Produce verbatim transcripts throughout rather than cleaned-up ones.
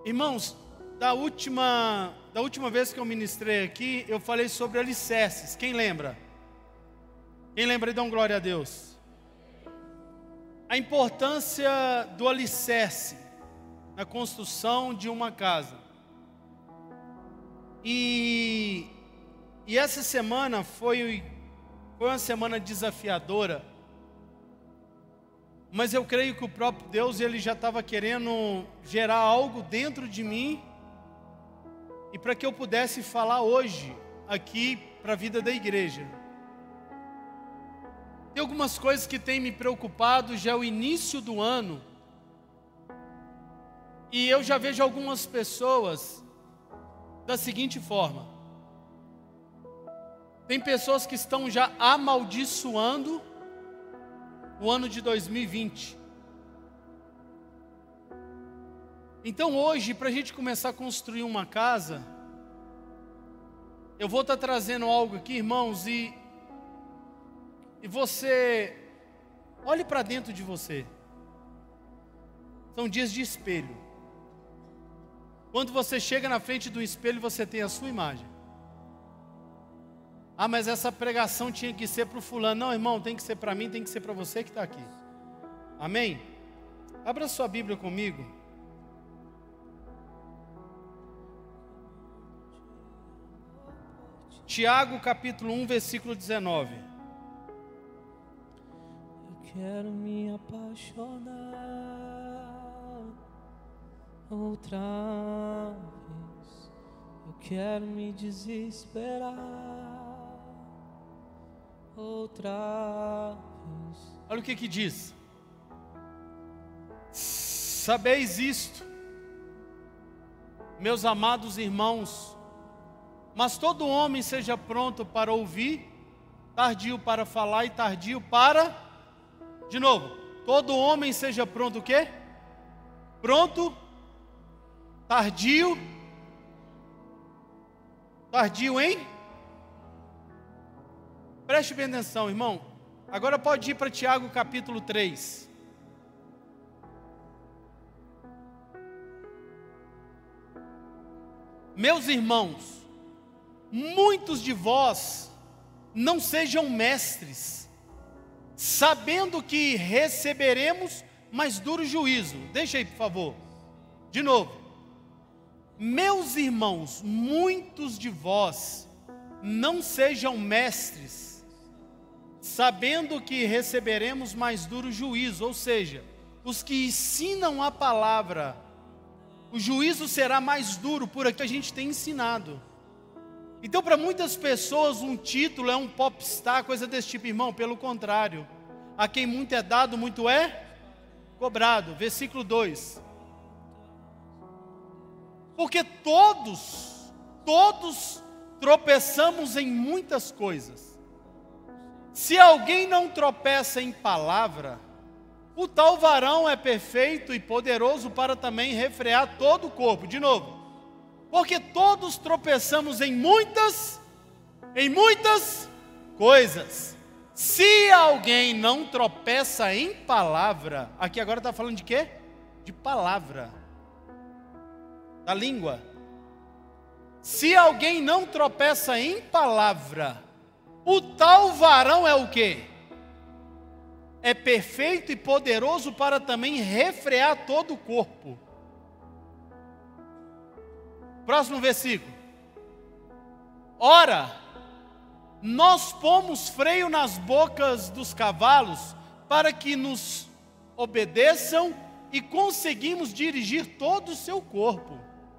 Irmãos, da última, da última vez que eu ministrei aqui, eu falei sobre alicerces. Quem lembra? Quem lembra, dá um glória a Deus. A importância do alicerce na construção de uma casa. E, e essa semana foi, foi uma semana desafiadora. Mas eu creio que o próprio Deus, ele já estava querendo gerar algo dentro de mim, e para que eu pudesse falar hoje aqui para a vida da igreja. Tem algumas coisas que têm me preocupado, já é o início do ano, e eu já vejo algumas pessoas da seguinte forma: tem pessoas que estão já amaldiçoando o ano de dois mil e vinte. Então hoje, para a gente começar a construir uma casa, eu vou estar trazendo algo aqui, irmãos, e, e você, olhe para dentro de você. São dias de espelho. Quando você chega na frente do espelho, você tem a sua imagem. Ah, mas essa pregação tinha que ser para o fulano. Não, irmão, tem que ser para mim, tem que ser para você que está aqui. Amém? Abra sua Bíblia comigo. Tiago capítulo um, versículo dezenove. Eu quero me apaixonar outra vez. Eu quero me desesperar outra vez. Olha o que que diz. Sabeis isto, meus amados irmãos, mas todo homem seja pronto para ouvir, tardio para falar e tardio para... De novo, todo homem seja pronto o quê? Pronto, tardio, tardio em... Preste bem atenção, irmão. Agora pode ir para Tiago capítulo três. Meus irmãos, muitos de vós não sejam mestres, sabendo que receberemos mais duro juízo. Deixa aí, por favor. De novo. Meus irmãos, muitos de vós não sejam mestres, sabendo que receberemos mais duro juízo. Ou seja, os que ensinam a palavra, o juízo será mais duro por aquilo que a gente tem ensinado. Então, para muitas pessoas, um título é um popstar, coisa desse tipo, irmão. Pelo contrário, a quem muito é dado, muito é cobrado. Versículo dois. Porque todos, todos tropeçamos em muitas coisas. Se alguém não tropeça em palavra, o tal varão é perfeito e poderoso para também refrear todo o corpo. De novo. Porque todos tropeçamos em muitas, em muitas coisas. Se alguém não tropeça em palavra, aqui agora está falando de quê? De palavra, da língua. Se alguém não tropeça em palavra, o tal varão é o quê? É perfeito e poderoso para também refrear todo o corpo. Próximo versículo. Ora, nós pomos freio nas bocas dos cavalos para que nos obedeçam e conseguimos dirigir todo o seu corpo.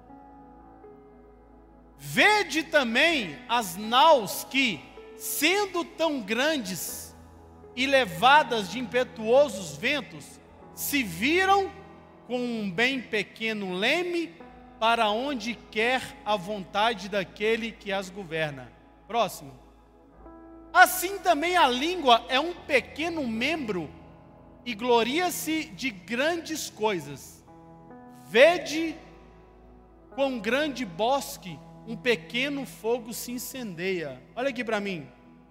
Vede também as naus que, sendo tão grandes e levadas de impetuosos ventos, se viram com um bem pequeno leme para onde quer a vontade daquele que as governa. Próximo. Assim também a língua é um pequeno membro e gloria-se de grandes coisas. Vede quão grande bosque um pequeno fogo se incendeia. Olha aqui para mim.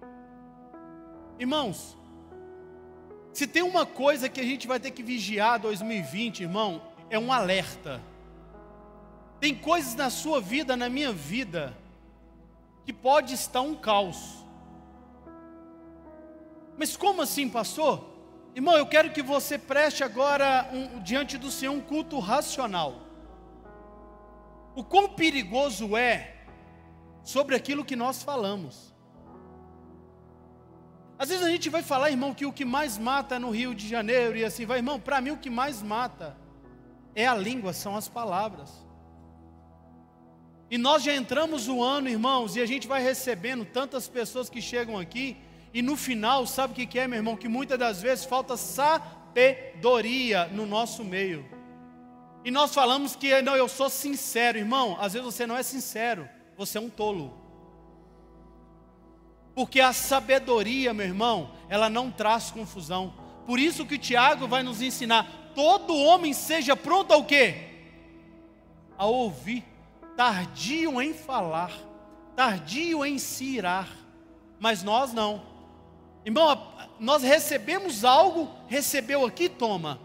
Irmãos, se tem uma coisa que a gente vai ter que vigiar dois mil e vinte, irmão, é um alerta. Tem coisas na sua vida, na minha vida, que pode estar um caos. Mas como assim, pastor? Irmão, eu quero que você preste agora um, diante do Senhor um culto racional. O quão perigoso é sobre aquilo que nós falamos. Às vezes a gente vai falar, irmão, que o que mais mata no Rio de Janeiro e assim vai, irmão, para mim o que mais mata é a língua, são as palavras. E nós já entramos o ano, irmãos, e a gente vai recebendo tantas pessoas que chegam aqui, e no final, sabe o que que é, meu irmão? Que muitas das vezes falta sabedoria no nosso meio. E nós falamos que, não, eu sou sincero, irmão, às vezes você não é sincero, você é um tolo. Porque a sabedoria, meu irmão, ela não traz confusão. Por isso que o Tiago vai nos ensinar, todo homem seja pronto ao quê? A ouvir, tardio em falar, tardio em se irar, mas nós não. Irmão, nós recebemos algo, recebeu aqui, toma.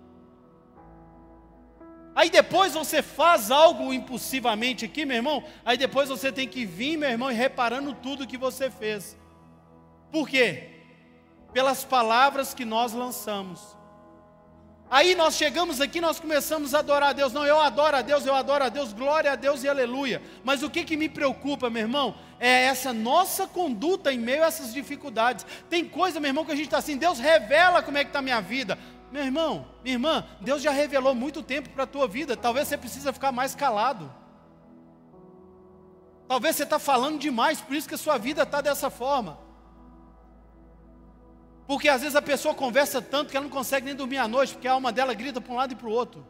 Aí depois você faz algo impulsivamente aqui, meu irmão, aí depois você tem que vir, meu irmão, e reparando tudo que você fez. Por quê? Pelas palavras que nós lançamos. Aí nós chegamos aqui, nós começamos a adorar a Deus. Não, eu adoro a Deus, eu adoro a Deus, glória a Deus e aleluia. Mas o que que me preocupa, meu irmão, é essa nossa conduta em meio a essas dificuldades. Tem coisa, meu irmão, que a gente está assim, Deus revela como é que está a minha vida. Meu irmão, minha irmã, Deus já revelou muito tempo para a tua vida. Talvez você precisa ficar mais calado. Talvez você está falando demais, por isso que a sua vida está dessa forma. Porque às vezes a pessoa conversa tanto que ela não consegue nem dormir à noite, porque a alma dela grita para um lado e para o outro.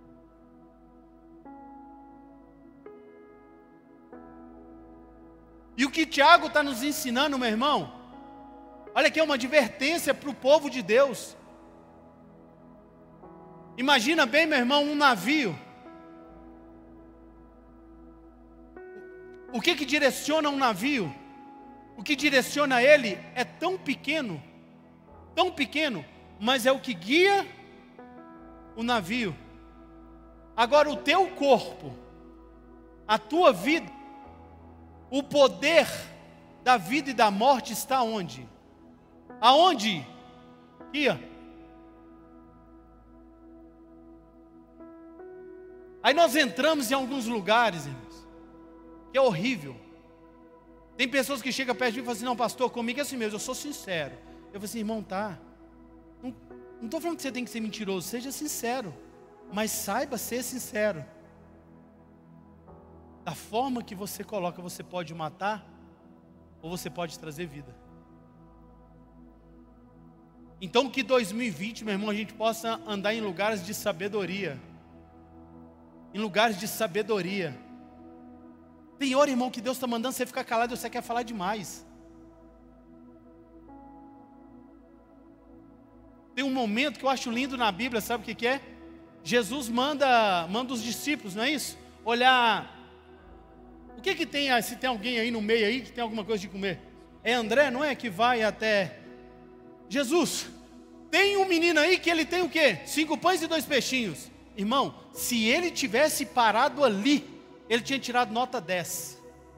E o que Tiago está nos ensinando, meu irmão, olha aqui, é uma advertência para o povo de Deus. Imagina bem, meu irmão, um navio. O que que direciona um navio? O que direciona ele é tão pequeno, tão pequeno, mas é o que guia o navio. Agora o teu corpo, a tua vida, o poder da vida e da morte está onde? Aonde? Aqui, ó. Aí nós entramos em alguns lugares, irmãos, que é horrível. Tem pessoas que chegam perto de mim e falam assim, não, pastor, comigo é assim mesmo, eu sou sincero. Eu falo assim, irmão, tá. Não estou falando que você tem que ser mentiroso, seja sincero. Mas saiba ser sincero. Da forma que você coloca, você pode matar, ou você pode trazer vida. Então que dois mil e vinte, meu irmão, a gente possa andar em lugares de sabedoria. Em lugares de sabedoria. Tem hora, irmão, que Deus está mandando você ficar calado e você quer falar demais. Tem um momento que eu acho lindo na Bíblia, sabe o que que é? Jesus manda, manda os discípulos, não é isso? Olhar, o que que tem, se tem alguém aí no meio aí que tem alguma coisa de comer? É André, não é? Que vai até Jesus. Tem um menino aí que ele tem o quê? Cinco pães e dois peixinhos. Irmão, se ele tivesse parado ali, ele tinha tirado nota dez.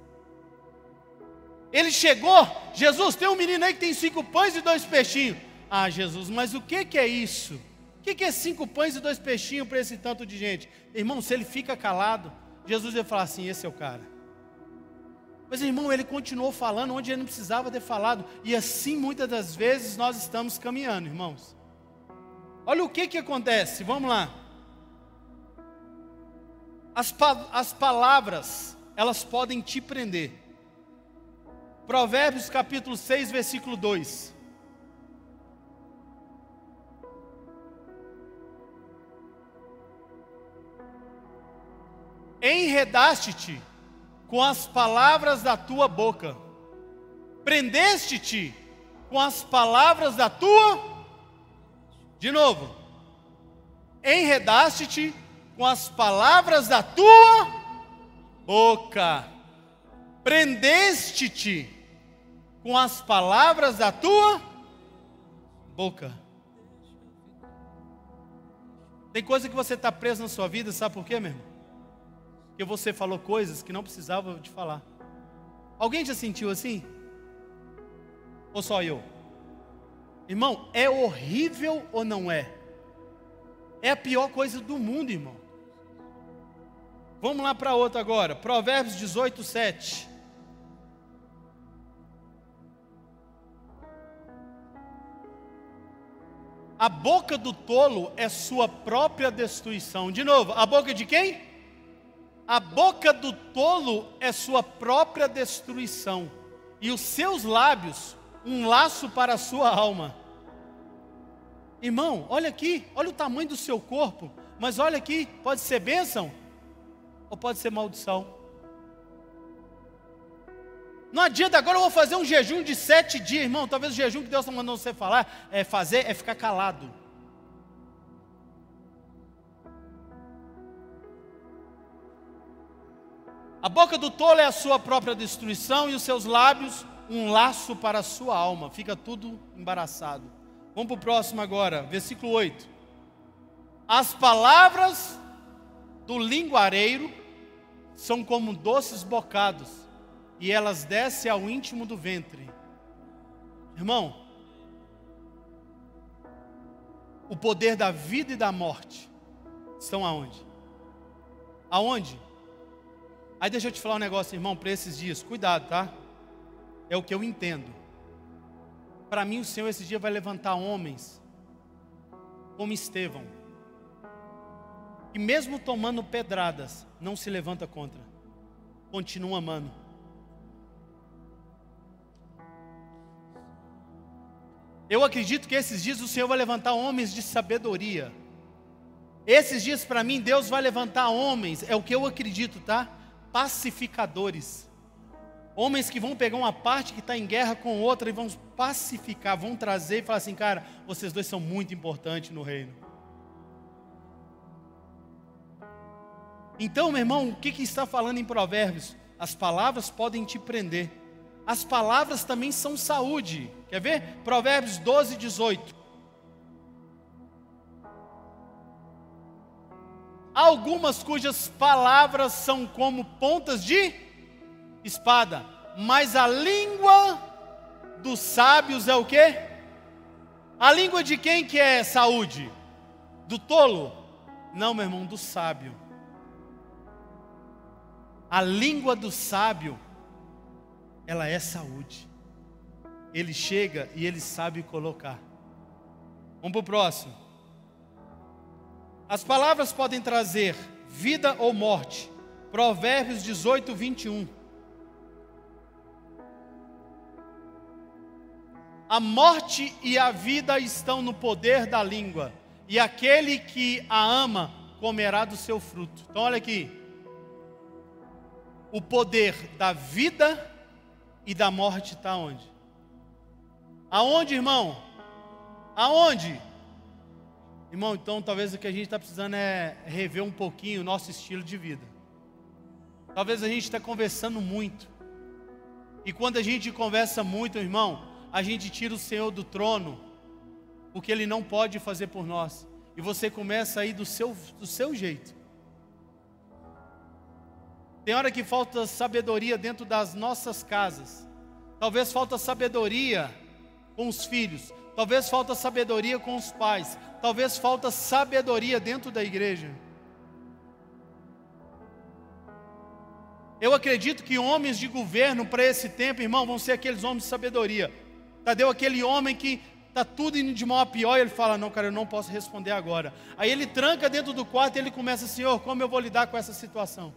Ele chegou, Jesus, tem um menino aí que tem cinco pães e dois peixinhos. Ah, Jesus, mas o que que é isso? O que que é cinco pães e dois peixinhos para esse tanto de gente? Irmão, se ele fica calado, Jesus ia falar assim, esse é o cara. Mas irmão, ele continuou falando onde ele não precisava ter falado. E assim muitas das vezes nós estamos caminhando, irmãos. Olha o que que acontece, vamos lá. As, pa as palavras, elas podem te prender. Provérbios capítulo seis, versículo dois. Enredaste-te com as palavras da tua boca, prendeste-te com as palavras da tua, de novo, enredaste-te com as palavras da tua boca, prendeste-te com as palavras da tua boca. Tem coisa que você está preso na sua vida, sabe por quê, meu irmão? porque você falou coisas que não precisava de falar. Alguém já sentiu assim? Ou só eu? Irmão, é horrível ou não é? É a pior coisa do mundo, irmão. Vamos lá para outra agora. Provérbios dezoito, sete. A boca do tolo é sua própria destruição. De novo, a boca de quem? A boca do tolo é sua própria destruição. E os seus lábios, um laço para a sua alma. Irmão, olha aqui, olha o tamanho do seu corpo. Mas olha aqui, pode ser bênção ou pode ser maldição. Não adianta, agora eu vou fazer um jejum de sete dias, irmão. Talvez o jejum que Deus está mandando você falar, é fazer, é ficar calado. A boca do tolo é a sua própria destruição e os seus lábios um laço para a sua alma. Fica tudo embaraçado. Vamos para o próximo agora, versículo oito. As palavras do linguareiro são como doces bocados, e elas descem ao íntimo do ventre. Irmão, o poder da vida e da morte estão aonde? Aonde? Aí deixa eu te falar um negócio, irmão, para esses dias, cuidado, tá? É o que eu entendo. Para mim o Senhor esse dia vai levantar homens como Estevão, que mesmo tomando pedradas, não se levanta contra, continua amando. Eu acredito que esses dias o Senhor vai levantar homens de sabedoria. Esses dias para mim Deus vai levantar homens, é o que eu acredito, tá? Pacificadores. Homens que vão pegar uma parte que está em guerra com outra e vão pacificar, vão trazer e falar assim, cara, vocês dois são muito importantes no reino. Então, meu irmão, o que, que está falando em Provérbios? As palavras podem te prender. As palavras também são saúde. Quer ver? Provérbios doze, dezoito. Há algumas cujas palavras são como pontas de espada, mas a língua dos sábios é o quê? A língua de quem que é saúde? Do tolo? Não, meu irmão, do sábio. A língua do sábio, ela é saúde. Ele chega e ele sabe colocar. Vamos para o próximo. As palavras podem trazer vida ou morte. Provérbios dezoito, vinte e um. A morte e a vida estão no poder da língua, e aquele que a ama comerá do seu fruto. Então olha aqui. O poder da vida e da morte está onde? Aonde, irmão? Aonde? Irmão, então talvez o que a gente está precisando é rever um pouquinho o nosso estilo de vida. Talvez a gente está conversando muito. E quando a gente conversa muito, irmão, a gente tira o Senhor do trono, porque Ele não pode fazer por nós. E você começa a ir do seu, do seu jeito. Tem hora que falta sabedoria dentro das nossas casas. Talvez falta sabedoria com os filhos. Talvez falta sabedoria com os pais. Talvez falta sabedoria dentro da igreja. Eu acredito que homens de governo para esse tempo, irmão, vão ser aqueles homens de sabedoria. Tadeu, aquele homem que está tudo indo de mal a pior, e ele fala, não, cara, eu não posso responder agora. Aí ele tranca dentro do quarto e ele começa, Senhor, como eu vou lidar com essa situação?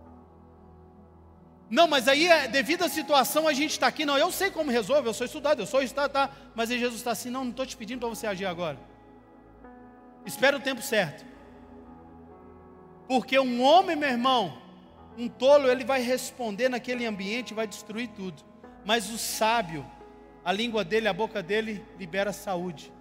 Não, mas aí, devido à situação, a gente está aqui. Não, eu sei como resolve, eu sou estudado, eu sou estudado, tá? Mas aí Jesus está assim, não, não estou te pedindo para você agir agora. Espera o tempo certo. Porque um homem, meu irmão, um tolo, ele vai responder naquele ambiente, vai destruir tudo. Mas o sábio, a língua dele, a boca dele, libera saúde.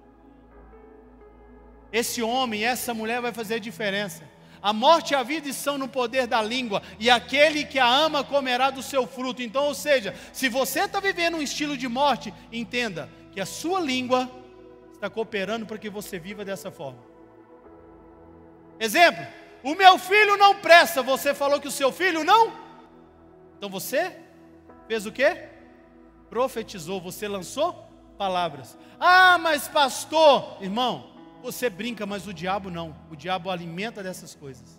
Esse homem, essa mulher vai fazer a diferença. A morte e a vida estão no poder da língua, e aquele que a ama comerá do seu fruto. Então, ou seja, se você está vivendo um estilo de morte, entenda que a sua língua está cooperando para que você viva dessa forma. Exemplo, O meu filho não presta. Você falou que o seu filho não? Então você fez o quê? Profetizou, você lançou palavras. Ah, mas pastor, irmão, você brinca, mas o diabo não. O diabo alimenta dessas coisas.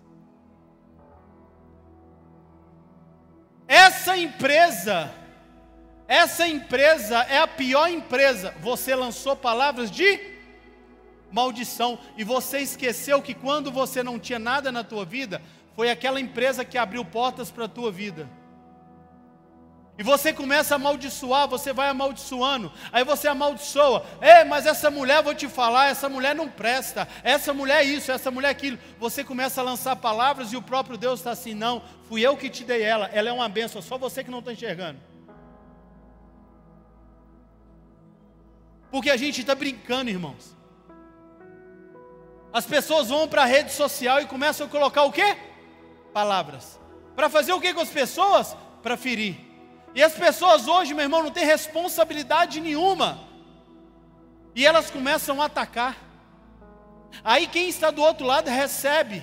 Essa empresa, essa empresa é a pior empresa. Você lançou palavras de maldição, e você esqueceu que quando você não tinha nada na tua vida, foi aquela empresa que abriu portas para a tua vida. E você começa a amaldiçoar, você vai amaldiçoando, aí você amaldiçoa. É, mas essa mulher, vou te falar, essa mulher não presta, essa mulher é isso, essa mulher é aquilo. Você começa a lançar palavras e o próprio Deus está assim, não, fui eu que te dei ela, ela é uma bênção, só você que não está enxergando. Porque a gente está brincando, irmãos. As pessoas vão para a rede social e começam a colocar o quê? Palavras. Para fazer o quê com as pessoas? Para ferir. E as pessoas hoje, meu irmão, não têm responsabilidade nenhuma. E elas começam a atacar. Aí quem está do outro lado recebe.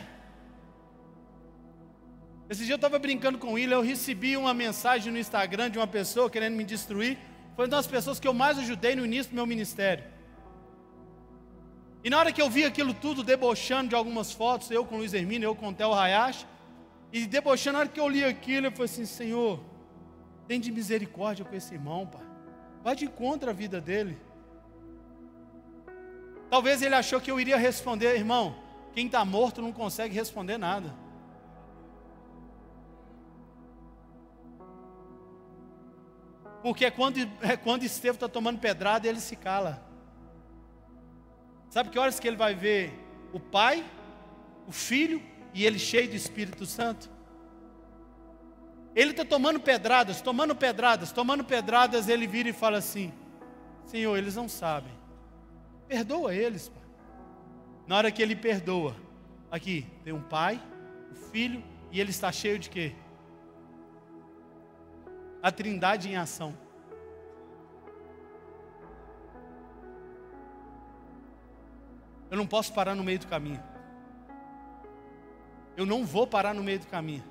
Esse dia eu estava brincando com o William, eu recebi uma mensagem no Instagram de uma pessoa querendo me destruir. Foi uma das pessoas que eu mais ajudei no início do meu ministério. E na hora que eu vi aquilo tudo, debochando de algumas fotos, eu com o Luiz Hermínio, eu com o Theo Hayashi, e debochando, na hora que eu li aquilo, eu falei assim, Senhor, tem de misericórdia com esse irmão, pai. Vai de encontro à vida dele. Talvez ele achou que eu iria responder, irmão, quem está morto não consegue responder nada. Porque é quando, é quando Estevão está tomando pedrada, ele se cala. Sabe que horas que ele vai ver o Pai, o Filho e ele cheio do Espírito Santo? Ele está tomando pedradas, tomando pedradas, tomando pedradas, ele vira e fala assim, Senhor, eles não sabem. Perdoa eles, pai. Na hora que ele perdoa, aqui tem um Pai, o Filho e ele está cheio de quê? A Trindade em ação. Eu não posso parar no meio do caminho. Eu não vou parar no meio do caminho.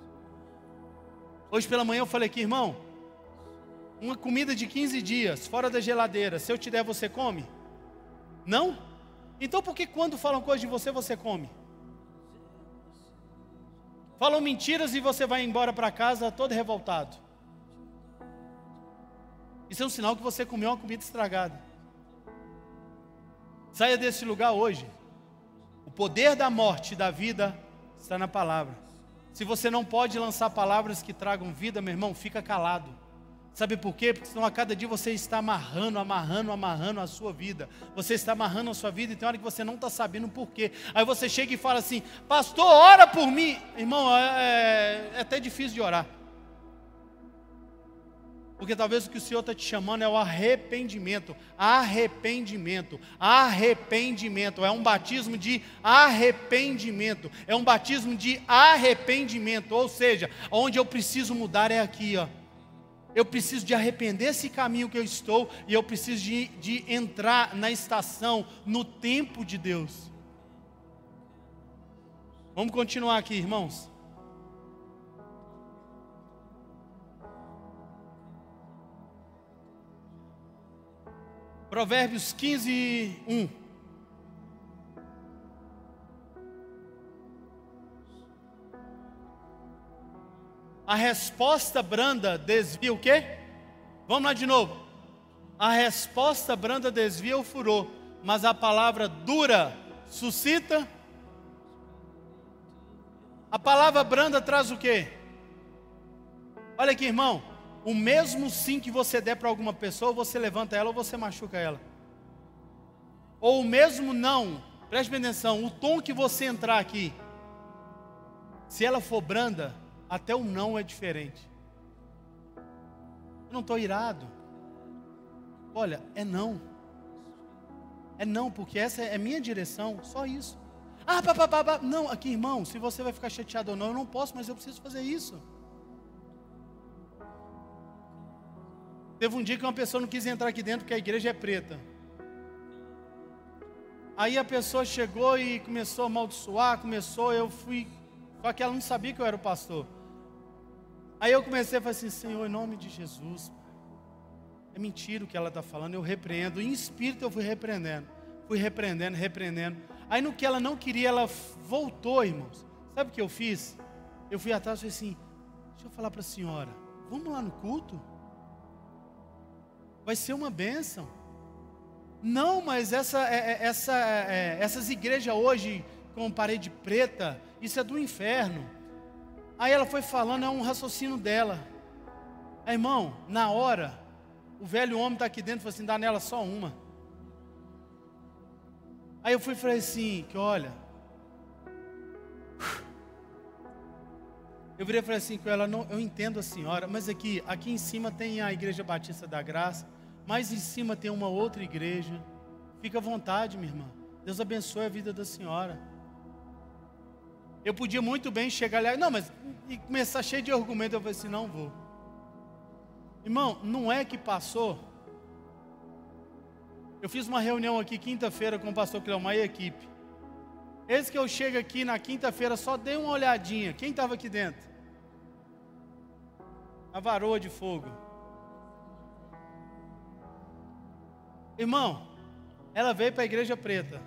Hoje pela manhã eu falei aqui, irmão, uma comida de quinze dias, fora da geladeira, se eu te der, você come? Não? Então por que quando falam coisa de você, você come? Falam mentiras e você vai embora para casa todo revoltado. Isso é um sinal que você comeu uma comida estragada. Saia desse lugar hoje. O poder da morte e da vida está na palavra. Se você não pode lançar palavras que tragam vida, meu irmão, fica calado. Sabe por quê? Porque senão a cada dia você está amarrando, amarrando, amarrando a sua vida. Você está amarrando a sua vida e tem hora que você não está sabendo por quê. Aí você chega e fala assim, pastor, ora por mim. Irmão, é, é até difícil de orar. Porque talvez o que o Senhor está te chamando é o arrependimento. Arrependimento. Arrependimento. É um batismo de arrependimento. É um batismo de arrependimento. Ou seja, onde eu preciso mudar é aqui, ó. Eu preciso de arrepender esse caminho que eu estou. E eu preciso de, de entrar na estação, no tempo de Deus. Vamos continuar aqui, irmãos. Provérbios quinze, um. A resposta branda desvia o quê? Vamos lá de novo. A resposta branda desvia o furor, mas a palavra dura suscita. A palavra branda traz o quê? Olha aqui, irmão. O mesmo sim que você der para alguma pessoa, você levanta ela ou você machuca ela. Ou o mesmo não, preste atenção, o tom que você entrar aqui, se ela for branda, até o não é diferente. Eu não estou irado. Olha, é não. É não, porque essa é minha direção, só isso. Ah, pá, pá, pá, pá. Não, aqui, irmão, se você vai ficar chateado ou não, eu não posso, mas eu preciso fazer isso. Teve um dia que uma pessoa não quis entrar aqui dentro porque a igreja é preta. Aí a pessoa chegou e começou a amaldiçoar, começou, eu fui, só que ela não sabia que eu era o pastor. Aí eu comecei a falar assim, Senhor, em nome de Jesus, é mentira o que ela está falando, eu repreendo, em espírito eu fui repreendendo, fui repreendendo, repreendendo. Aí no que ela não queria, ela voltou, irmãos. Sabe o que eu fiz? Eu fui atrás e falei assim, deixa eu falar para a senhora, vamos lá no culto? Vai ser uma bênção. Não, mas essa, essa, essas igrejas hoje com parede preta, isso é do inferno. Aí ela foi falando, é um raciocínio dela. Aí, irmão, na hora, o velho homem está aqui dentro e falou assim, dá nela só uma. Aí eu fui e falei assim, que olha, eu virei e falei assim com ela, não, eu entendo a senhora, mas aqui, aqui em cima tem a Igreja Batista da Graça, mais em cima tem uma outra igreja. Fica à vontade, minha irmã. Deus abençoe a vida da senhora. Eu podia muito bem chegar lá, não, mas e começar cheio de argumento. Eu falei assim, não vou. Irmão, não é que passou. Eu fiz uma reunião aqui quinta-feira com o pastor Cleomar e a equipe. Eis que eu chego aqui na quinta-feira, só dei uma olhadinha. Quem estava aqui dentro? A varoa de fogo. Irmão, ela veio para a igreja preta.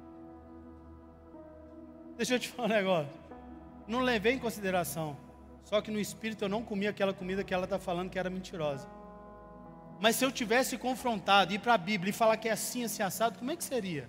Deixa eu te falar um negócio. Não levei em consideração. Só que no espírito eu não comi aquela comida que ela está falando que era mentirosa. Mas se eu tivesse confrontado, ir para a Bíblia e falar que é assim, assim, assado, como é que seria?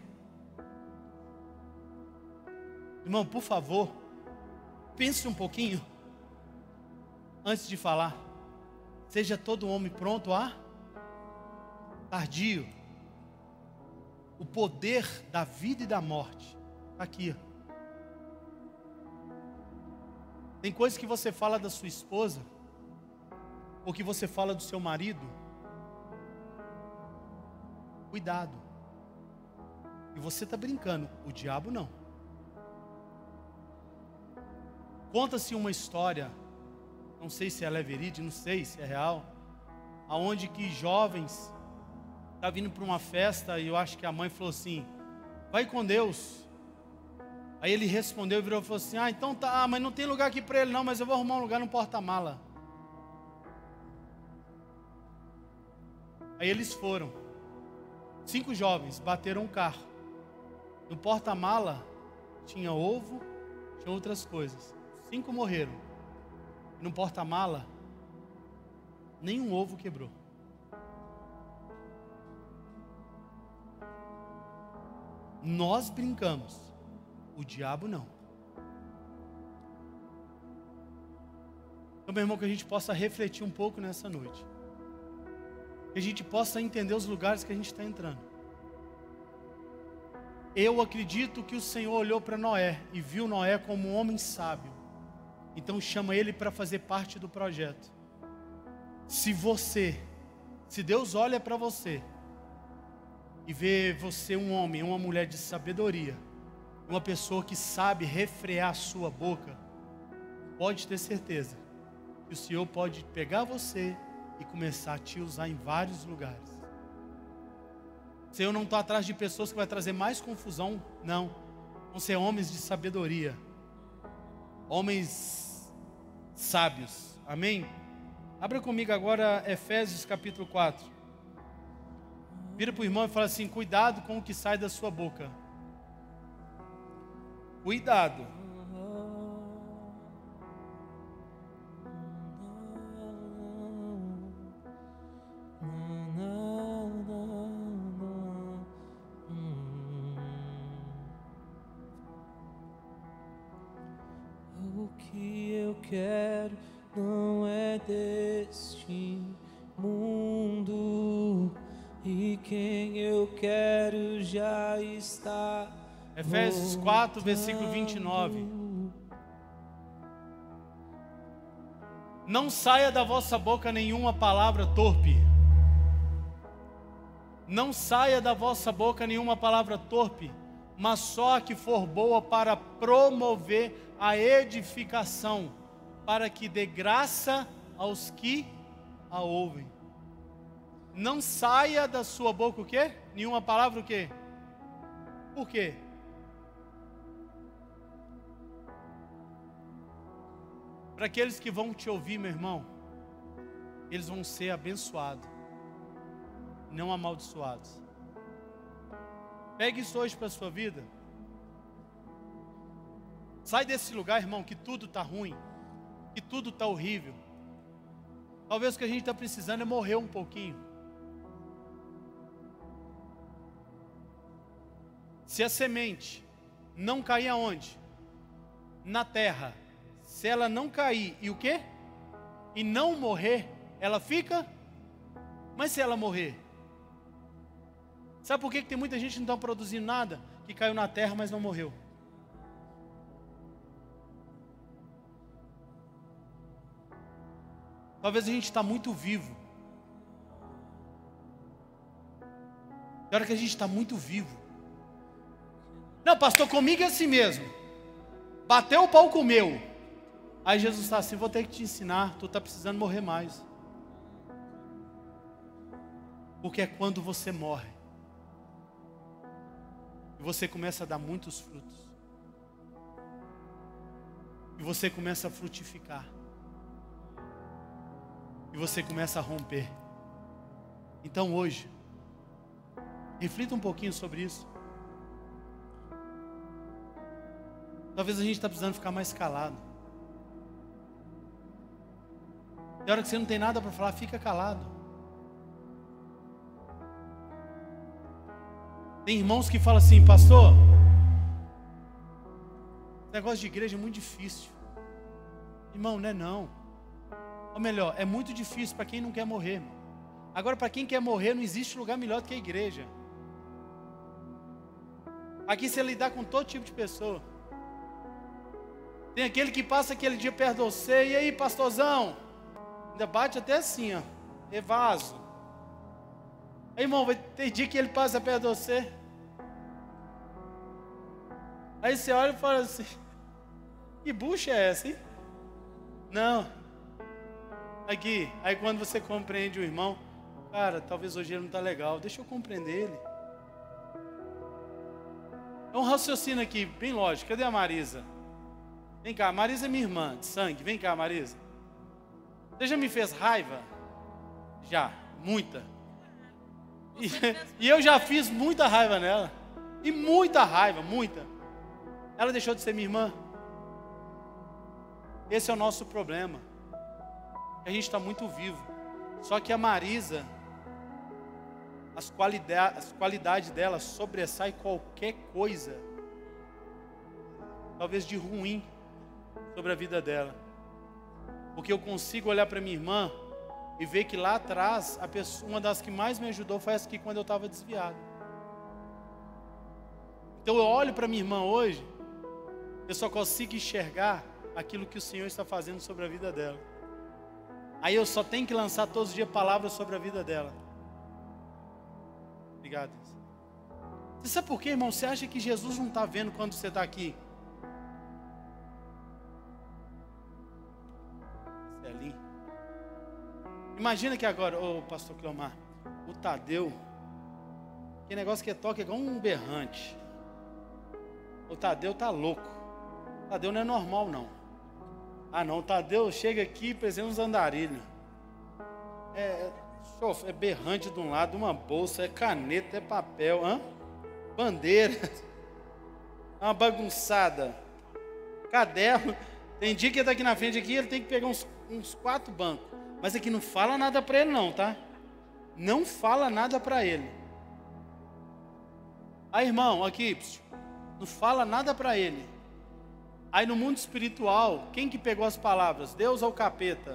Irmão, por favor, pense um pouquinho antes de falar. Seja todo homem pronto a tardio. O poder da vida e da morte está aqui. Tem coisas que você fala da sua esposa, ou que você fala do seu marido. Cuidado. E você está brincando, o diabo não. Conta-se uma história, não sei se ela é verídica, não sei se é real, aonde que jovens está vindo para uma festa e eu acho que a mãe falou assim, vai com Deus. Aí ele respondeu e virou e falou assim, ah, então tá, mas não tem lugar aqui para ele não, mas eu vou arrumar um lugar no porta-mala. Aí eles foram, cinco jovens, bateram um carro. No porta-mala tinha ovo, tinha outras coisas. Cinco morreram. No porta-mala, nenhum ovo quebrou. Nós brincamos, o diabo não. Então, meu irmão, que a gente possa refletir um pouco nessa noite. Que a gente possa entender os lugares que a gente está entrando. Eu acredito que o Senhor olhou para Noé e viu Noé como um homem sábio. Então chama ele para fazer parte do projeto. Se você, se Deus olha para você e vê você um homem, uma mulher de sabedoria, uma pessoa que sabe refrear a sua boca, pode ter certeza que o Senhor pode pegar você e começar a te usar em vários lugares. O Senhor não está atrás de pessoas que vai trazer mais confusão, não. Vão ser homens de sabedoria, homens sábios, amém? Abra comigo agora Efésios capítulo quatro. Vira para o irmão e fala assim, cuidado com o que sai da sua boca. Cuidado. O que eu quero não é deste mundo, e quem eu quero já está. Efésios quatro, versículo vinte e nove. Não saia da vossa boca nenhuma palavra torpe. Não saia da vossa boca nenhuma palavra torpe, mas só a que for boa para promover a edificação, para que dê graça aos que a ouvem. Não saia da sua boca o quê? Nenhuma palavra o quê? Por quê? Para aqueles que vão te ouvir, meu irmão, eles vão ser abençoados, não amaldiçoados. Pegue isso hoje para a sua vida. Sai desse lugar, irmão, que tudo está ruim, que tudo está horrível. Talvez o que a gente está precisando é morrer um pouquinho. Se a semente não cair aonde? Na terra. Se ela não cair, e o quê? E não morrer, ela fica? Mas se ela morrer? Sabe por que que tem muita gente que não está produzindo nada? Que caiu na terra, mas não morreu. Talvez a gente está muito vivo. Na hora que a gente está muito vivo. Não, pastor, comigo é assim mesmo. Bateu o pau, comeu. Aí Jesus está assim, vou ter que te ensinar, tu está precisando morrer mais. Porque é quando você morre. E você começa a dar muitos frutos. E você começa a frutificar. E você começa a romper. Então hoje, reflita um pouquinho sobre isso. Talvez a gente está precisando ficar mais calado. Na hora que você não tem nada para falar, fica calado. Tem irmãos que falam assim, pastor, esse negócio de igreja é muito difícil. Irmão, não é não. Ou melhor, é muito difícil para quem não quer morrer, irmão. Agora, para quem quer morrer, não existe lugar melhor do que a igreja. Aqui você lidar com todo tipo de pessoa. Tem aquele que passa aquele dia perto de você, e aí, pastorzão? Ainda bate até assim, ó, evaso. Aí, irmão, vai ter dia que ele passa perto de você. Aí você olha e fala assim, que bucha é essa, hein? Não. Aqui, aí quando você compreende o irmão, cara, talvez hoje ele não está legal, deixa eu compreender ele. É um raciocínio aqui, bem lógico. Cadê a Marisa? Vem cá, a Marisa é minha irmã de sangue. Vem cá, Marisa. Você já me fez raiva? Já, muita. E, e eu já fiz muita raiva nela. E muita raiva, muita. Ela deixou de ser minha irmã. Esse é o nosso problema. A gente está muito vivo. Só que a Marisa, as qualidades, as qualidades dela sobressai qualquer coisa, talvez de ruim, sobre a vida dela. Porque eu consigo olhar para minha irmã e ver que lá atrás, a pessoa, uma das que mais me ajudou foi essa aqui, quando eu estava desviado. Então eu olho para minha irmã hoje, eu só consigo enxergar aquilo que o Senhor está fazendo sobre a vida dela. Aí eu só tenho que lançar todos os dias palavras sobre a vida dela. Obrigado. Você sabe por quê, irmão? Você acha que Jesus não está vendo quando você está aqui? Você é ali. Imagina que agora, ô oh, pastor Cleomar, o Tadeu, que negócio que toca é igual um berrante. O Tadeu tá louco. O Tadeu não é normal, não. Ah não, o Tadeu chega aqui parecendo uns andarilhos. É, é, é berrante de um lado, uma bolsa, é caneta, é papel, hã? Bandeira, uma bagunçada, caderno. Tem dia que ele está aqui na frente, aqui, ele tem que pegar uns, uns quatro bancos. Mas aqui não fala nada para ele não, tá? Não fala nada para ele. Aí, irmão, aqui, não fala nada para ele. Aí no mundo espiritual, quem que pegou as palavras? Deus ou o capeta?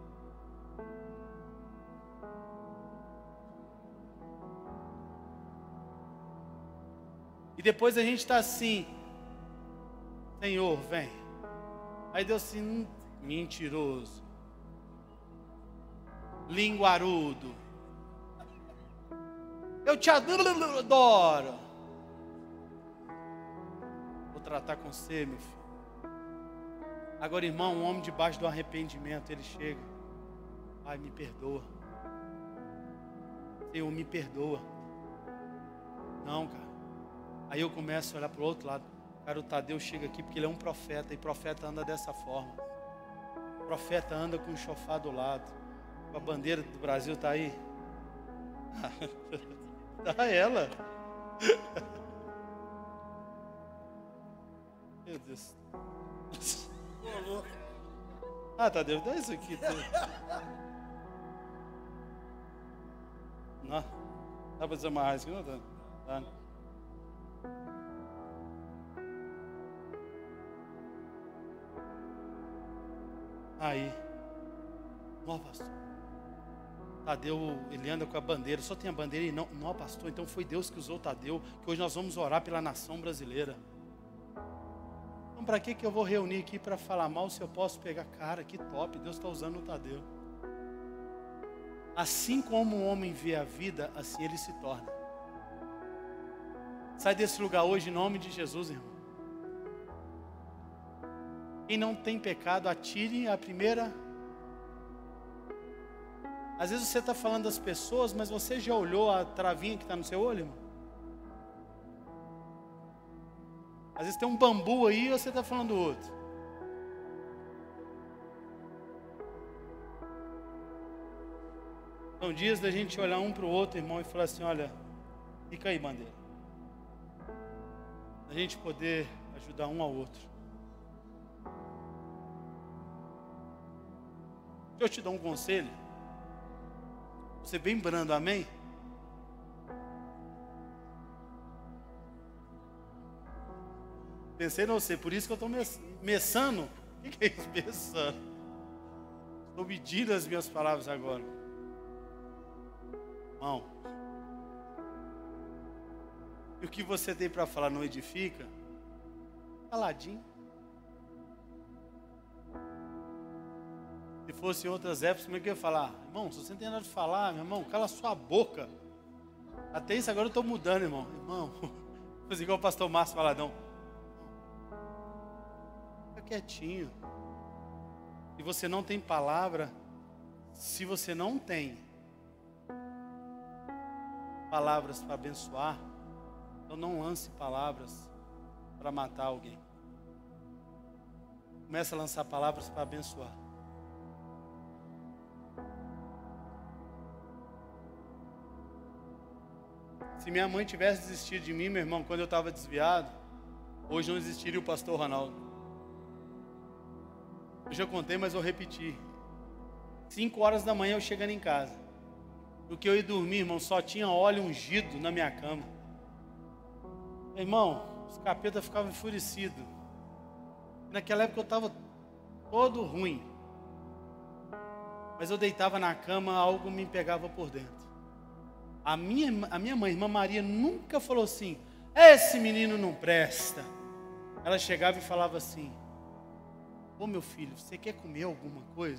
E depois a gente está assim, Senhor, vem. Aí Deus assim, hum, mentiroso, linguarudo, eu te adoro. Vou tratar com você, meu filho. Agora, irmão, um homem debaixo do arrependimento, ele chega, Pai, me perdoa. Senhor, me perdoa. Não, cara. Aí eu começo a olhar para o outro lado. Cara, o Tadeu chega aqui porque ele é um profeta. E profeta anda dessa forma. O profeta anda com o chofar do lado. A bandeira do Brasil está aí. Tá ela. Meu Deus. Ah, Tadeu, dá isso aqui. Não. Dá para desamarrar isso aqui? Não dá. Tá. Aí. Não, pastor. Tadeu, ele anda com a bandeira. Só tem a bandeira e não. Não, pastor. Então foi Deus que usou o Tadeu. Que hoje nós vamos orar pela nação brasileira. Então para que que eu vou reunir aqui para falar mal se eu posso pegar? Cara, que top. Deus está usando o Tadeu. Assim como o homem vê a vida, assim ele se torna. Sai desse lugar hoje em nome de Jesus, irmão. Quem não tem pecado, atire a primeira. Às vezes você está falando das pessoas, mas você já olhou a travinha que está no seu olho, irmão? Às vezes tem um bambu aí e você está falando do outro. São dias da gente olhar um para o outro, irmão, e falar assim, olha, fica aí, bandeira. A gente poder ajudar um ao outro. Deixa eu te dar um conselho. Você bem brando, amém? Pensei em você, por isso que eu estou meçando. O que é isso, meçando? Estou medindo as minhas palavras agora. Irmão, e o que você tem para falar não edifica? Caladinho. Se fosse em outras épocas, como é que eu ia falar? Irmão, se você não tem nada de falar, meu irmão, cala a sua boca. Até isso agora eu estou mudando, irmão. Irmão, faz igual o pastor Márcio Valadão. Fica quietinho. Se você não tem palavra, se você não tem palavras para abençoar, então não lance palavras para matar alguém. Comece a lançar palavras para abençoar. Se minha mãe tivesse desistido de mim, meu irmão, quando eu estava desviado, hoje não existiria o pastor Ronaldo. Eu já contei, mas vou repetir. Cinco horas da manhã eu chegando em casa. No que eu ia dormir, irmão, só tinha óleo ungido na minha cama. Irmão, os capetas ficavam enfurecidos. Naquela época eu estava todo ruim. Mas eu deitava na cama, algo me pegava por dentro. A minha, a minha mãe, irmã Maria, nunca falou assim, esse menino não presta. Ela chegava e falava assim, ô meu filho, você quer comer alguma coisa?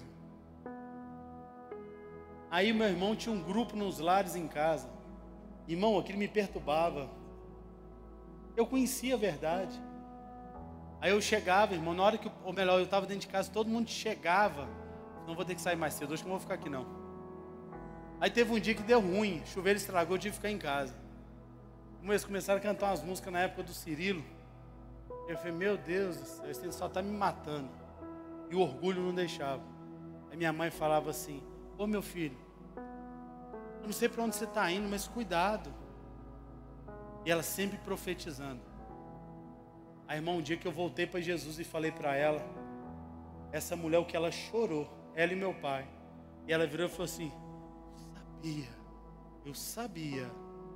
Aí meu irmão tinha um grupo nos lares em casa. Irmão, aquilo me perturbava. Eu conhecia a verdade. Aí eu chegava, irmão, na hora que, ou melhor, eu estava dentro de casa, todo mundo chegava. Não vou ter que sair mais cedo, hoje que eu não vou ficar aqui não. Aí teve um dia que deu ruim, o chuveiro estragou, eu tive que ficar em casa. Eles começaram a cantar umas músicas na época do Cirilo. Eu falei, meu Deus do céu, esse só está me matando. E o orgulho não deixava. Aí minha mãe falava assim, ô meu filho, eu não sei para onde você está indo, mas cuidado. E ela sempre profetizando. Aí, irmão, um dia que eu voltei para Jesus e falei para ela, essa mulher, o que ela chorou, ela e meu pai. E ela virou e falou assim, sabia, eu sabia.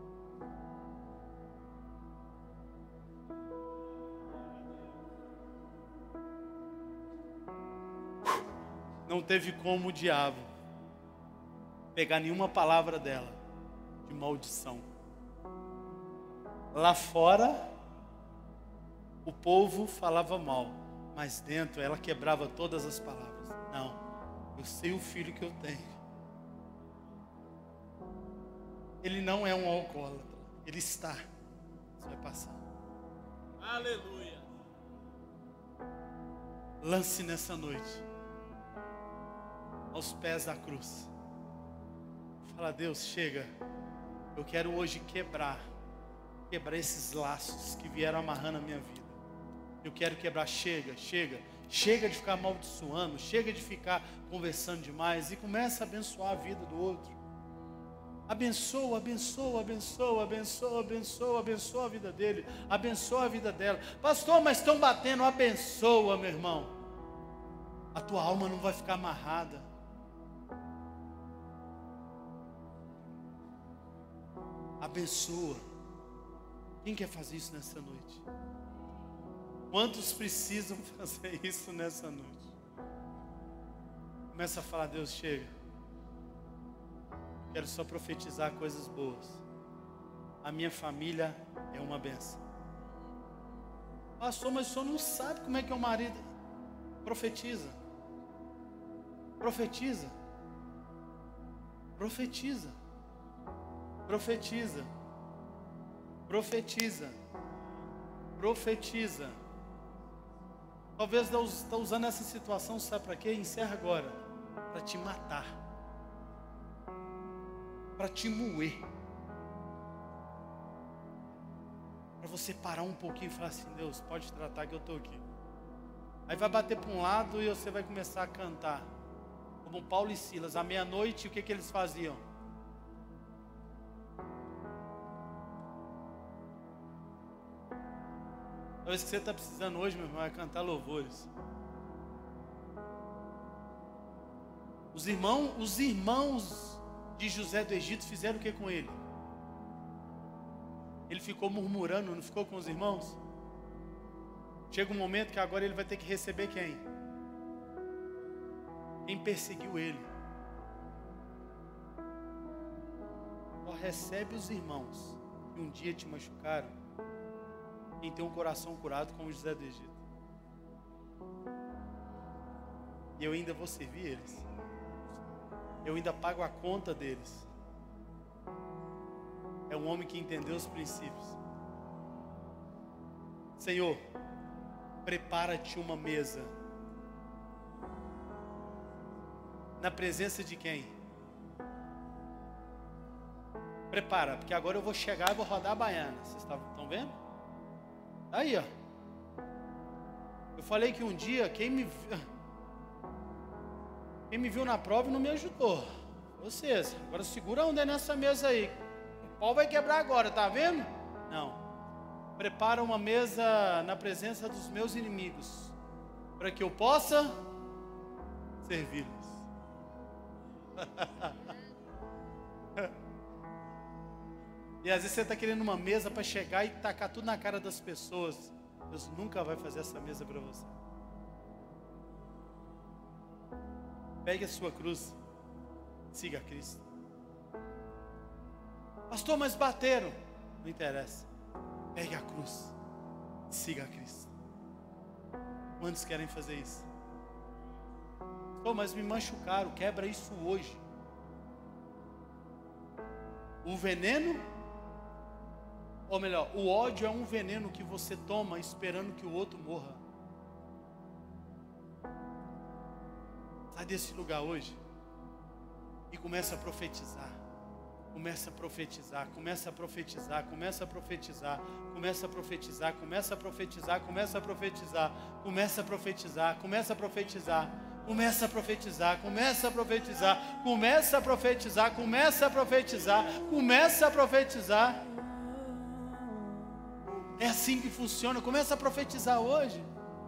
Não teve como o diabo pegar nenhuma palavra dela de maldição. Lá fora, o povo falava mal, mas dentro ela quebrava todas as palavras. Não, eu sei o filho que eu tenho. Ele não é um alcoólatra, ele está. Isso vai passar. Aleluia. Lance nessa noite aos pés da cruz. Fala, Deus, chega. Eu quero hoje quebrar quebrar esses laços que vieram amarrando a minha vida. Eu quero quebrar, chega, chega. Chega de ficar amaldiçoando, chega de ficar conversando demais e começa a abençoar a vida do outro. Abençoa, abençoa, abençoa, abençoa, abençoa, abençoa a vida dele, abençoa a vida dela. Pastor, mas estão batendo, abençoa, meu irmão. A tua alma não vai ficar amarrada. Abençoa. Quem quer fazer isso nessa noite? Quantos precisam fazer isso nessa noite? Começa a falar, Deus, chega. Quero só profetizar coisas boas. A minha família é uma bênção. Pastor, mas o senhor não sabe como é que é o marido. Profetiza. Profetiza. Profetiza. Profetiza. Profetiza. Profetiza. Talvez Deus está usando essa situação, sabe para quê? Encerra agora. Para te matar. Para te moer. Para você parar um pouquinho e falar assim, Deus, pode tratar que eu estou aqui. Aí vai bater para um lado e você vai começar a cantar. Como Paulo e Silas, à meia-noite, o que, que eles faziam? Talvez o que você está precisando hoje, meu irmão, é cantar louvores. Os irmãos, os irmãos de José do Egito fizeram o que com ele? Ele ficou murmurando, não ficou com os irmãos? Chega um momento que agora ele vai ter que receber quem? Quem perseguiu ele. Só recebe os irmãos que um dia te machucaram. Quem tem um coração curado como José do Egito. E eu ainda vou servir eles. Eu ainda pago a conta deles. É um homem que entendeu os princípios. Senhor, prepara-te uma mesa. Na presença de quem? Prepara, porque agora eu vou chegar e vou rodar a baiana. Vocês estão vendo? Aí, ó. Eu falei que um dia quem me quem me viu na prova não me ajudou. Vocês, agora segura a onda nessa mesa aí. O pau vai quebrar agora, tá vendo? Não. Prepara uma mesa na presença dos meus inimigos, para que eu possa servi-los. E às vezes você está querendo uma mesa para chegar e tacar tudo na cara das pessoas. Deus nunca vai fazer essa mesa para você. Pegue a sua cruz. Siga a Cristo. Pastor, mas bateram. Não interessa. Pegue a cruz. Siga a Cristo. Quantos querem fazer isso? Pastor, mas me machucaram. Quebra isso hoje. O veneno... Ou melhor, o ódio é um veneno que você toma esperando que o outro morra. Sai desse lugar hoje e começa a profetizar. Começa a profetizar, começa a profetizar, começa a profetizar, começa a profetizar, começa a profetizar, começa a profetizar, começa a profetizar, começa a profetizar, começa a profetizar, começa a profetizar, começa a profetizar, começa a profetizar, começa a profetizar. É assim que funciona. Começa a profetizar hoje.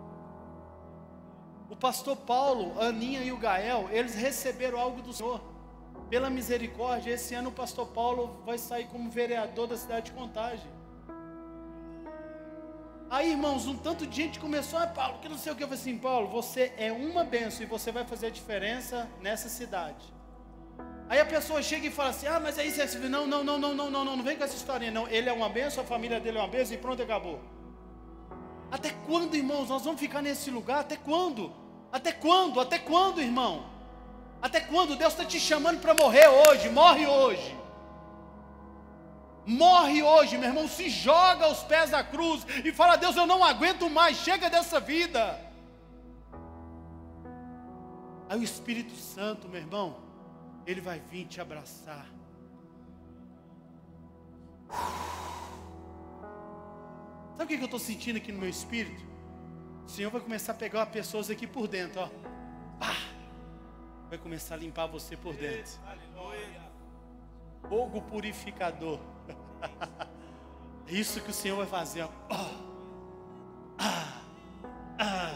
O pastor Paulo, a Aninha e o Gael, eles receberam algo do Senhor. Pela misericórdia, esse ano o pastor Paulo vai sair como vereador da cidade de Contagem. Aí, irmãos, um tanto de gente começou, ah, Paulo, que não sei o que. Eu falei assim, Paulo, você é uma bênção e você vai fazer a diferença nessa cidade. Aí a pessoa chega e fala assim, ah, mas é isso, é isso. Não, não, não, não, não, não, não, não vem com essa historinha, não. Ele é uma bênção, a família dele é uma bênção e pronto, acabou. Até quando, irmãos, nós vamos ficar nesse lugar? Até quando? Até quando? Até quando, irmão? Até quando? Deus está te chamando para morrer hoje, morre hoje. Morre hoje, meu irmão, se joga aos pés da cruz e fala, Deus, eu não aguento mais, chega dessa vida. Aí o Espírito Santo, meu irmão, ele vai vir te abraçar. Sabe o que eu estou sentindo aqui no meu espírito? O Senhor vai começar a pegar pessoas aqui por dentro, ó. Pá! Vai começar a limpar você por dentro. Fogo purificador. É isso que o Senhor vai fazer, ó. Ah, ah.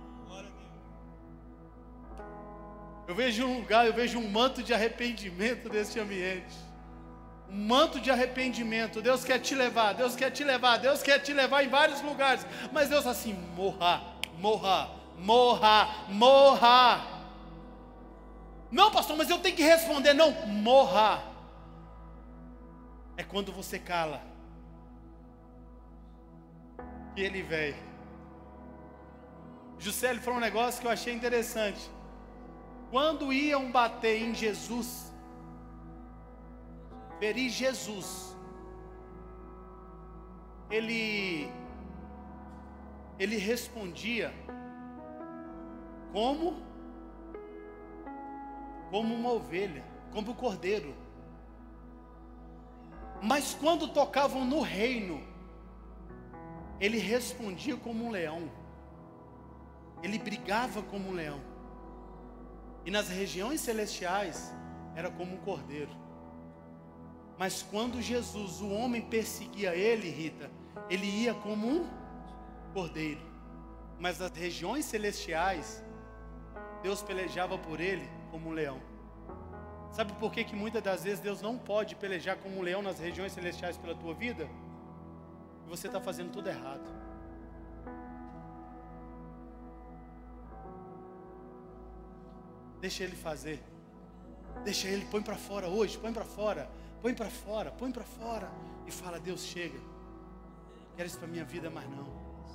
Eu vejo um lugar, eu vejo um manto de arrependimento nesse ambiente. Um manto de arrependimento. Deus quer te levar, Deus quer te levar, Deus quer te levar em vários lugares. Mas Deus assim, morra, morra, morra, morra. Não, pastor, mas eu tenho que responder. Não, morra. É quando você cala que ele vem. Juscelio falou um negócio que eu achei interessante. Quando iam bater em Jesus, ferir Jesus, ele, ele respondia como, como uma ovelha, como um cordeiro. Mas quando tocavam no reino, ele respondia como um leão. Ele brigava como um leão. E nas regiões celestiais, era como um cordeiro. Mas quando Jesus, o homem, perseguia ele, Rita, ele ia como um cordeiro. Mas nas regiões celestiais, Deus pelejava por ele como um leão. Sabe por que que muitas das vezes Deus não pode pelejar como um leão nas regiões celestiais pela tua vida? Você está fazendo tudo errado. Deixa ele fazer. Deixa ele, põe para fora hoje, põe para fora, põe para fora, põe para fora. E fala, Deus, chega. Não quero isso para minha vida mais não.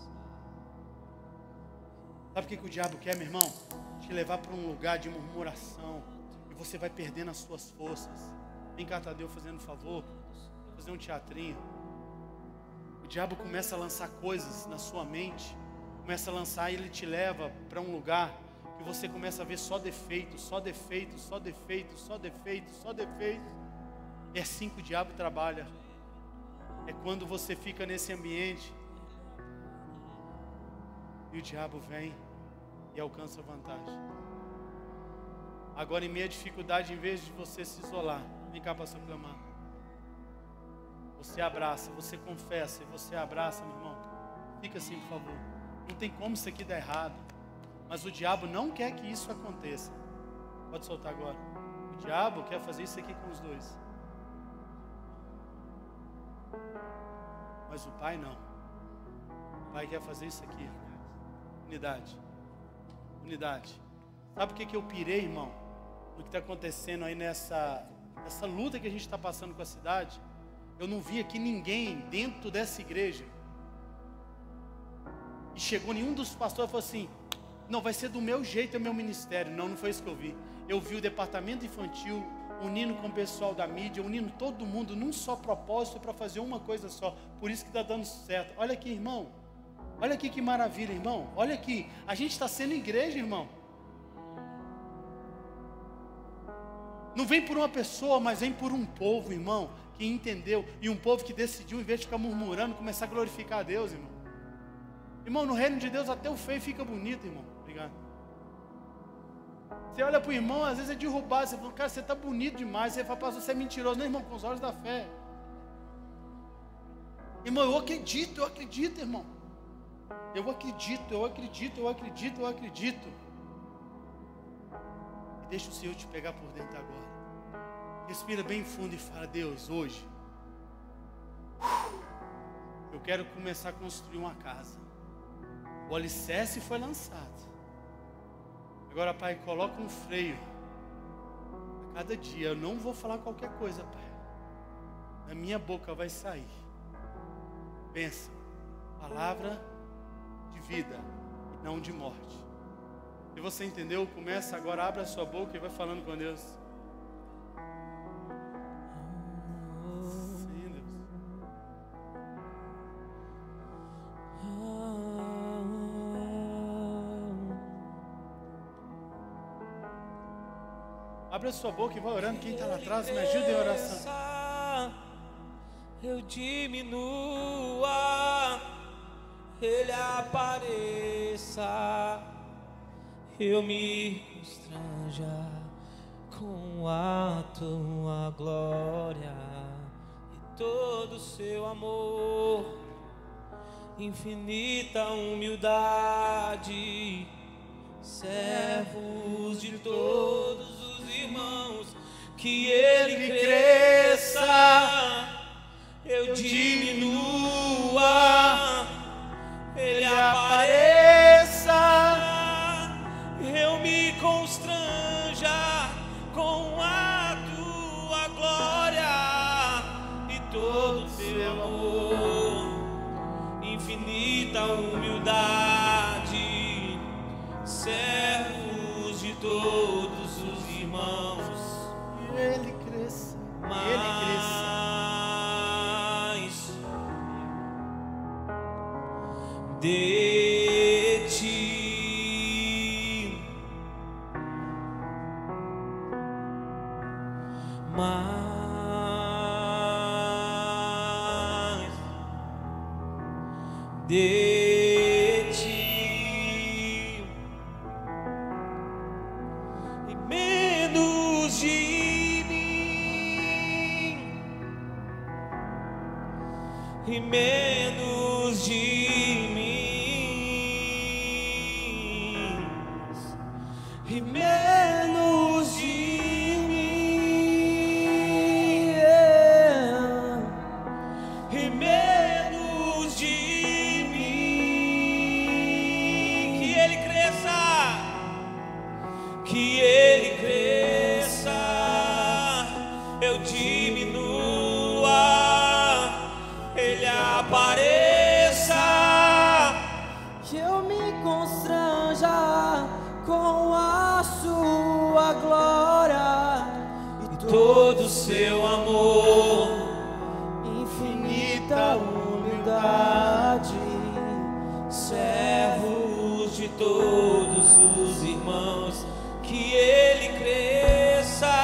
Sabe o que que o diabo quer, meu irmão? Te levar para um lugar de murmuração. E você vai perdendo as suas forças. Vem cá, Tadeu, fazendo um favor. Vou fazer um teatrinho. O diabo começa a lançar coisas na sua mente. Começa a lançar e ele te leva para um lugar que você começa a ver só defeito, só defeito, só defeito, só defeito, só defeito. É assim que o diabo trabalha. É quando você fica nesse ambiente e o diabo vem e alcança vantagem. Agora, em meio à dificuldade, em vez de você se isolar, vem cá, pastor clamar. Você abraça, você confessa e você abraça, meu irmão. Fica assim, por favor. Não tem como isso aqui dar errado. Mas o diabo não quer que isso aconteça. Pode soltar agora. O diabo quer fazer isso aqui com os dois. Mas o pai não. O pai quer fazer isso aqui. Unidade. Unidade. Sabe o que que eu pirei, irmão? No que está acontecendo aí nessa, nessa luta que a gente está passando com a cidade. Eu não vi aqui ninguém dentro dessa igreja. E chegou nenhum dos pastores e falou assim: não, vai ser do meu jeito, é o meu ministério. Não, não foi isso que eu vi. Eu vi o departamento infantil unindo com o pessoal da mídia, unindo todo mundo num só propósito para fazer uma coisa só. Por isso que está dando certo. Olha aqui, irmão. Olha aqui que maravilha, irmão. Olha aqui. A gente está sendo igreja, irmão. Não vem por uma pessoa, mas vem por um povo, irmão, que entendeu. E um povo que decidiu, em vez de ficar murmurando, começar a glorificar a Deus, irmão. Irmão, no reino de Deus até o feio fica bonito, irmão. Obrigado. Você olha para o irmão, às vezes é derrubado. Você fala, cara, você está bonito demais. Você fala, pastor, você é mentiroso. Não, irmão, com os olhos da fé. Irmão, eu acredito, eu acredito, irmão. Eu acredito, eu acredito, eu acredito, eu acredito. E deixa o Senhor te pegar por dentro agora. Respira bem fundo e fala: Deus, hoje eu quero começar a construir uma casa. O alicerce foi lançado. Agora, Pai, coloca um freio a cada dia. Eu não vou falar qualquer coisa, Pai. Da minha boca vai sair pensa, palavra de vida e não de morte. Se você entendeu, começa agora, abre a sua boca e vai falando com Deus. Sim, Deus. Abre a sua boca e vai orando. Quem está lá atrás, me ajuda em oração. Eu diminua, Ele apareça, eu me constranja com a tua glória e todo o seu amor, infinita humildade, servos de todos os irmãos, que ele cresça, eu diminua, ele apareça, eu me constranja com a tua glória e todo o seu amor, infinita humildade, servos de todos os irmãos. Ele cresça, ele cresça. De ti, mais de ti e menos de mim e menos de e menos de mim, yeah. E menos de mim, que ele cresça, que ele cresça, eu diminua, ele apareça, que eu me constranja com a sua glória e todo o seu amor, infinita humildade, servos de todos os irmãos, que ele cresça,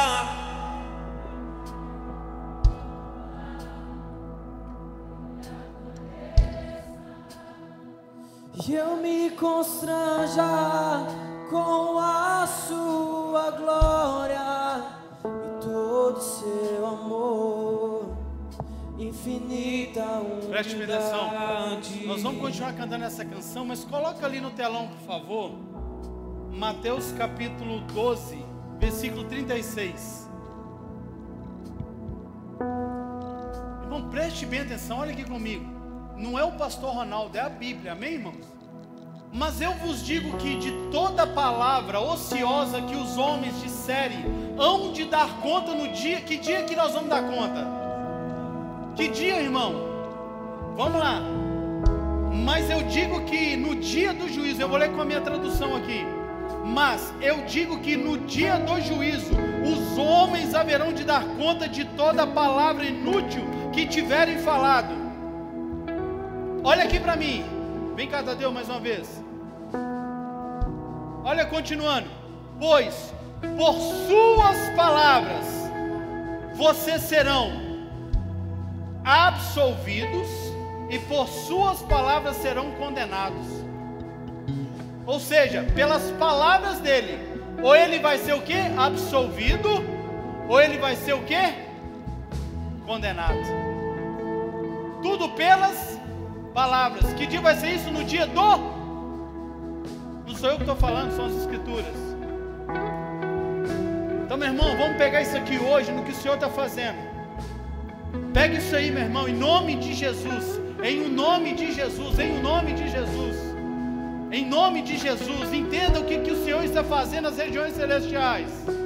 e eu me constranja com a sua glória e todo o seu amor, infinita humildade. Preste atenção, nós vamos continuar cantando essa canção, mas coloca ali no telão, por favor, Mateus capítulo doze, versículo trinta e seis. Irmão, preste bem atenção, olha aqui comigo. Não é o pastor Ronaldo, é a Bíblia, amém, irmãos? Mas eu vos digo que de toda palavra ociosa que os homens disserem, hão de dar conta no dia. Que dia que nós vamos dar conta? Que dia, irmão? Vamos lá. Mas eu digo que no dia do juízo, eu vou ler com a minha tradução aqui. Mas eu digo que no dia do juízo, os homens haverão de dar conta de toda palavra inútil que tiverem falado. Olha aqui para mim. Vem cá, Tadeu, mais uma vez. Olha, continuando. Pois, por suas palavras, vocês serão absolvidos, e por suas palavras serão condenados. Ou seja, pelas palavras dele, ou ele vai ser o quê? Absolvido, ou ele vai ser o quê? Condenado. Tudo pelas palavras. Que dia vai ser isso? No dia do... Não sou eu que estou falando, são as escrituras. Então, meu irmão, vamos pegar isso aqui hoje, no que o Senhor está fazendo. Pega isso aí, meu irmão, em nome de Jesus. Em o nome de Jesus, em o nome de Jesus. Em nome de Jesus, entenda o que, que o Senhor está fazendo nas regiões celestiais.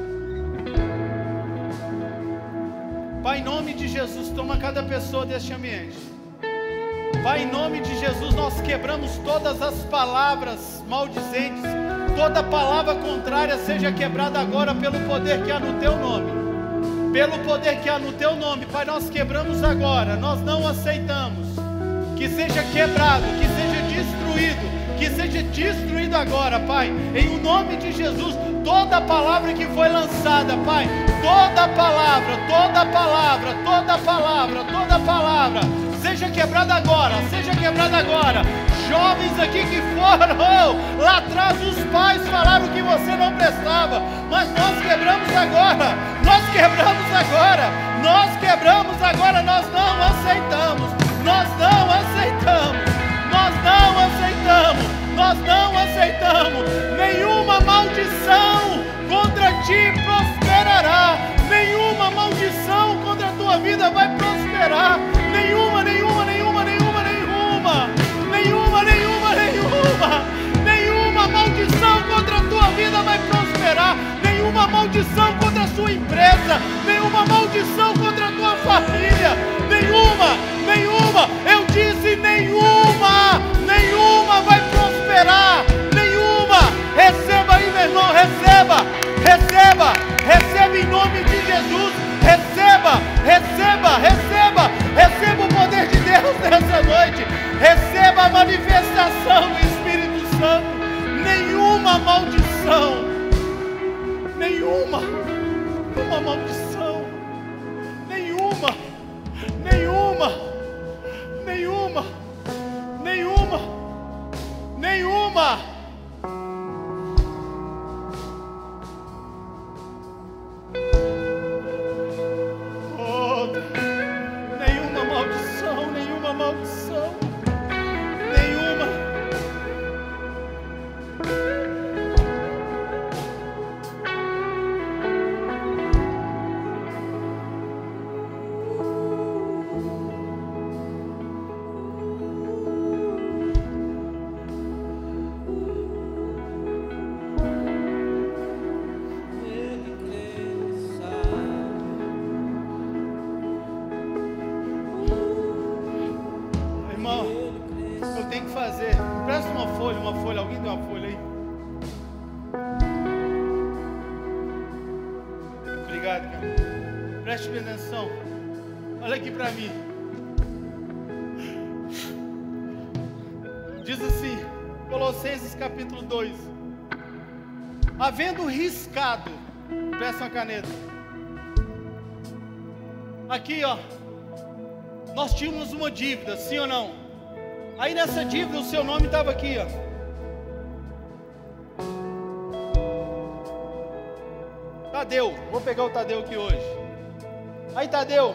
Pai, em nome de Jesus, toma cada pessoa deste ambiente. Pai, em nome de Jesus, nós quebramos todas as palavras maldizentes, toda palavra contrária seja quebrada agora pelo poder que há no Teu nome. Pelo poder que há no Teu nome, Pai, nós quebramos agora, nós não aceitamos. Que seja quebrado, que seja destruído, que seja destruído agora, Pai, em o nome de Jesus. Toda palavra que foi lançada, Pai, toda palavra, toda palavra, toda palavra, toda palavra, seja quebrada agora, seja quebrada agora. Jovens aqui que foram, oh, lá atrás os pais falaram que você não prestava, mas nós quebramos agora, nós quebramos agora, nós quebramos agora, nós não aceitamos, nós não aceitamos, nós não aceitamos, nós não aceitamos, nenhuma maldição contra ti prosperará, nenhuma maldição contra a tua vida vai prosperar, nenhuma, nenhuma, nenhuma, nenhuma, nenhuma, nenhuma, nenhuma, nenhuma, nenhuma maldição contra a tua vida vai prosperar, nenhuma maldição contra a sua empresa, nenhuma maldição contra a tua família, nenhuma, nenhuma, eu disse nenhuma, nenhuma vai prosperar, nenhuma. Receba aí, meu irmão, receba, receba, receba em nome de Jesus, receba, receba, receba, receba o poder de Deus nessa noite, receba a manifestação do Espírito Santo. Nenhuma maldição, nenhuma, uma maldição, nenhuma, nenhuma, nenhuma, nenhuma, nenhuma. Oh, nenhuma maldição, nenhuma maldição, nenhuma. Preste atenção, olha aqui para mim. Diz assim, Colossenses capítulo dois: havendo riscado, presta uma caneta. Aqui, ó, nós tínhamos uma dívida, sim ou não? Aí nessa dívida o seu nome estava aqui, ó. Tadeu, vou pegar o Tadeu aqui hoje. Aí, Tadeu,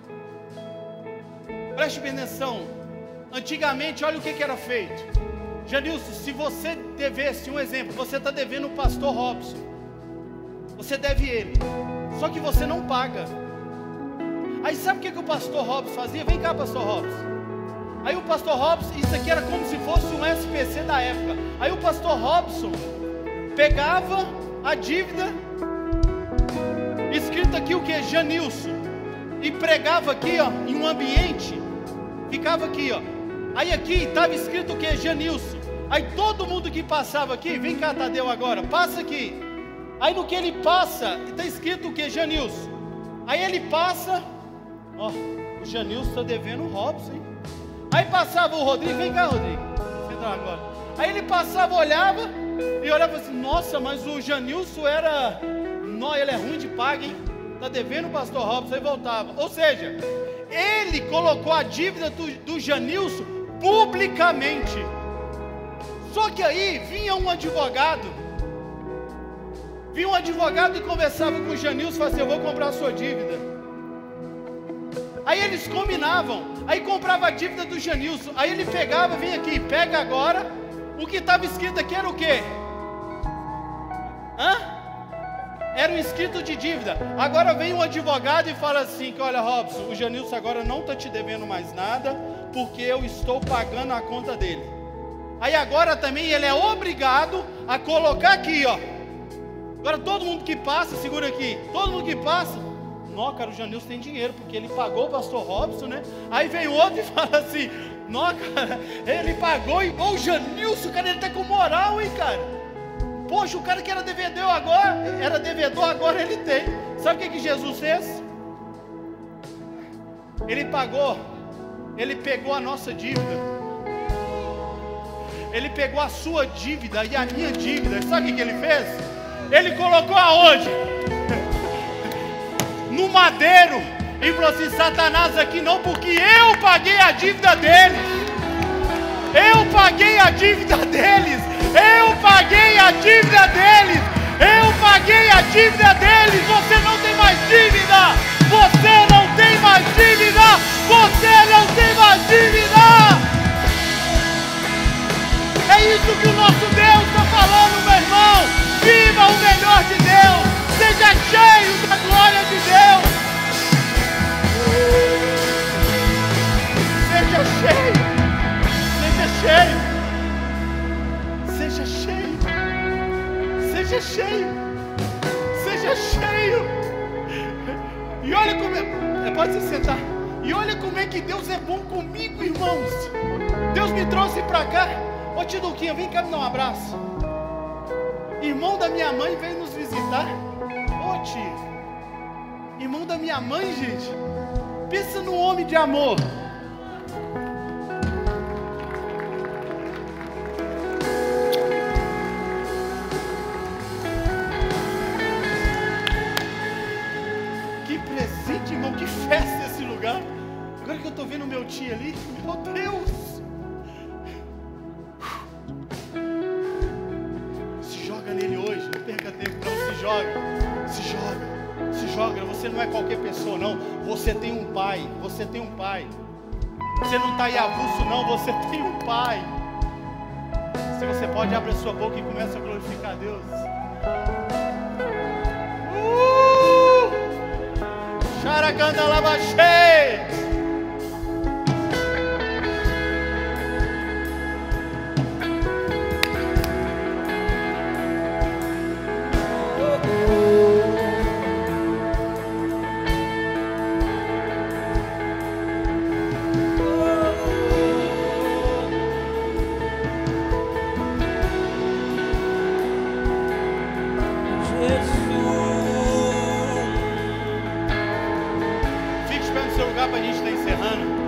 preste atenção. Antigamente, olha o que, que era feito. Janilson, se você devesse, um exemplo, você está devendo o pastor Robson, você deve ele, só que você não paga. Aí sabe o que, que o pastor Robson fazia? Vem cá, pastor Robson. Aí o pastor Robson, isso aqui era como se fosse um S P C da época. Aí o pastor Robson pegava a dívida, escrito aqui o que? Janilson, e pregava aqui, ó, em um ambiente, ficava aqui, ó. Aí aqui estava escrito o que? Janilson. Aí todo mundo que passava aqui, vem cá, Tadeu, agora, passa aqui. Aí no que ele passa, está escrito o que? Janilson. Aí ele passa, ó, o Janilson está devendo o Robson, hein? Aí passava o Rodrigo, vem cá, Rodrigo, entra agora. Aí ele passava, olhava e olhava assim, nossa, mas o Janilson era, não, ele é ruim de paga, hein? Está devendo o pastor Robson, aí voltava. Ou seja, ele colocou a dívida do, do Janilson publicamente. Só que aí vinha um advogado, vinha um advogado e conversava com o Janilson, falava assim, eu vou comprar a sua dívida. Aí eles combinavam, aí comprava a dívida do Janilson, aí ele pegava, vem aqui, pega agora, o que estava escrito aqui era o quê? Hã? Era um escrito de dívida. Agora vem um advogado e fala assim, que olha, Robson, o Janilson agora não está te devendo mais nada, porque eu estou pagando a conta dele. Aí agora também ele é obrigado a colocar aqui, ó. Agora todo mundo que passa, segura aqui, todo mundo que passa, não, cara, o Janilson tem dinheiro, porque ele pagou o pastor Robson, né? Aí vem outro e fala assim, não, cara, ele pagou igual o Janilson, cara, ele tá com moral, hein, cara? Poxa, o cara que era devedor agora, era devedor agora ele tem. Sabe o que que Jesus fez? Ele pagou, ele pegou a nossa dívida. Ele pegou a sua dívida e a minha dívida. Sabe o que que ele fez? Ele colocou aonde? No madeiro, e falou assim: Satanás aqui não, porque eu paguei a dívida deles. Eu paguei a dívida deles. Eu paguei a dívida deles. Eu paguei a dívida deles. Você não tem mais dívida. Você não tem mais dívida. Você não tem mais dívida. É isso que o nosso Deus está falando, meu irmão. Viva o melhor de Deus. Seja cheio da glória de Deus. Seja cheio. Seja cheio. Seja cheio. Seja cheio. Seja cheio. E olha como é. Pode se sentar. E olha como é que Deus é bom comigo, irmãos. Deus me trouxe para cá. Ô tio Duquinha, vem cá me dar um abraço. Irmão da minha mãe veio nos visitar. Ô tio. Irmão da minha mãe, gente. Pensa num homem de amor. Que presente, irmão. Que festa esse lugar. Agora que eu tô vendo o meu tio ali. Meu Deus. Nele hoje, não perca tempo, não, se joga, se joga, se joga. Você não é qualquer pessoa, não. Você tem um pai, você tem um pai. Você não está aí avulso, não. Você tem um pai. Se você pode, abre a sua boca e começa a glorificar a Deus. Uh! Xaracanda labaxê. Para a gente estar encerrando.